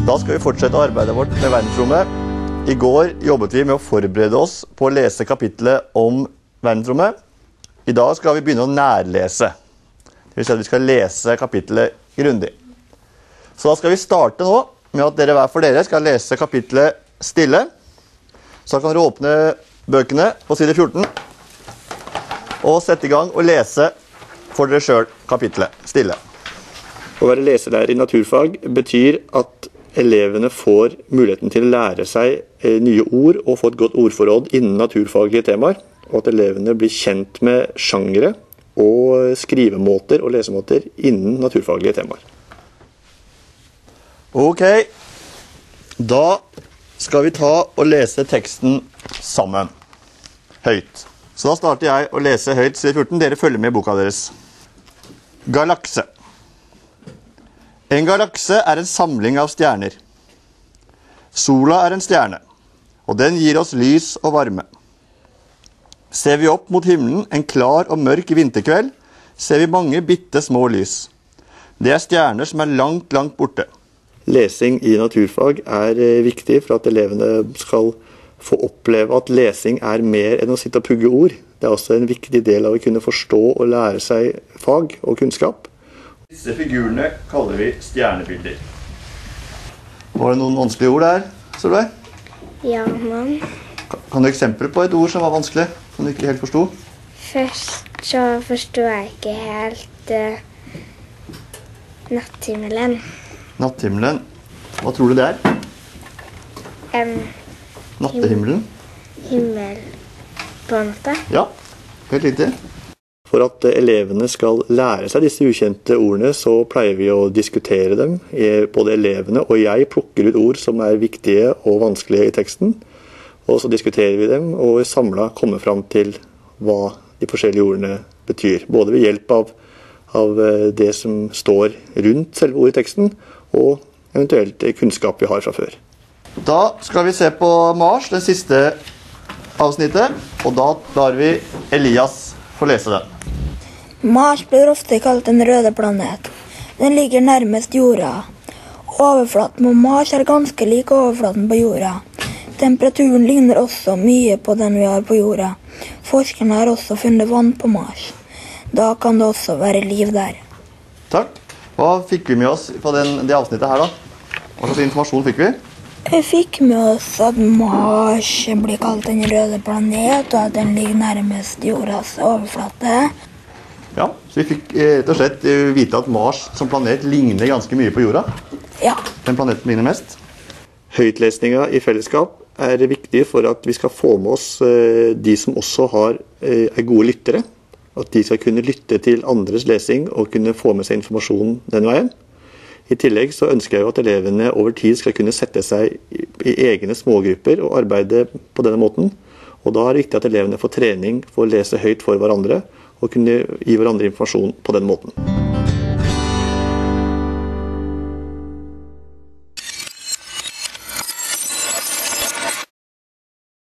Da skal vi fortsette arbeidet vårt med verdensrommet. I går jobbet vi med å forberede oss på å lese kapitlet om verdensrommet. I dag skal vi begynne å nærlese. Det vil si at vi skal lese kapitlet grundig. Så da skal vi starte nå med at dere hver for dere skal lese kapitlet stille. Så da kan dere åpne bøkene på side 14 og sette i gang og lese for dere selv kapitlet stille. Å være leselærer i naturfag betyr at elevene får muligheten til å lære seg nye ord og få et godt ordforråd innen naturfaglige temaer, og at elevene blir kjent med sjangere og skrivemåter og lesemåter innen naturfaglige temaer. Ok, da skal vi ta og lese teksten sammen, høyt. Så da starter jeg å lese høyt side 14, dere følger med i boka deres. Galakse. En galakse er en samling av stjerner. Sola er en stjerne, og den gir oss lys og varme. Ser vi opp mot himmelen en klar og mørk vinterkveld, ser vi mange bitte små lys. Det er stjerner som er langt, langt borte. Lesing i naturfag er viktig for at elevene skal få oppleve at lesing er mer enn å sitte og pugge ord. Det er også en viktig del av å kunne forstå og lære seg fag og kunnskap. Disse figurene kaller vi stjernebilder. Var det noen vanskelige ord der, Solveig? Ja, mann. Kan du eksempel på et ord som var vanskelig, som du ikke helt forstod? Først så forstod jeg ikke helt natthimmelen. Natthimmelen. Hva tror du det er? Nattehimmelen? Himmel på natta. Ja, helt riktig. For at elevene skal lære seg disse ukjente ordene, så pleier vi å diskutere dem. Både elevene og jeg plukker ut ord som er viktige og vanskelige i teksten. Og så diskuterer vi dem, og samlet kommer fram til hva de forskjellige ordene betyr. Både ved hjelp av det som står rundt selve ordet i teksten, og eventuelt kunnskap vi har fra før. Da skal vi se på Mars, det siste avsnittet, og da lar vi Elias få lese det. Mars blir ofte kalt den røde planet. Den ligger nærmest jorda. Overflaten på Mars er ganske lik overflaten på jorda. Temperaturen ligner også mye på den vi har på jorda. Forskerne har også funnet vann på Mars. Da kan det også være liv der. Takk. Hva fikk vi med oss på det avsnittet her da? Hva slags informasjon fikk vi? Vi fikk med oss at Mars blir kalt den røde planet, og at den ligger nærmest jordas overflate. Ja, så vi fikk rett og slett vite at Mars som planet ligner ganske mye på jorda. Ja. Den planeten ligner mest. Høytlesninga i fellesskap er viktig for at vi skal få med oss de som også er gode lyttere. At de skal kunne lytte til andres lesing og kunne få med seg informasjon den veien. I tillegg så ønsker jeg jo at elevene over tid skal kunne sette seg i egne smågrupper og arbeide på denne måten. Og da er det viktig at elevene får trening for å lese høyt for hverandre og kunne gi hverandre informasjon på den måten.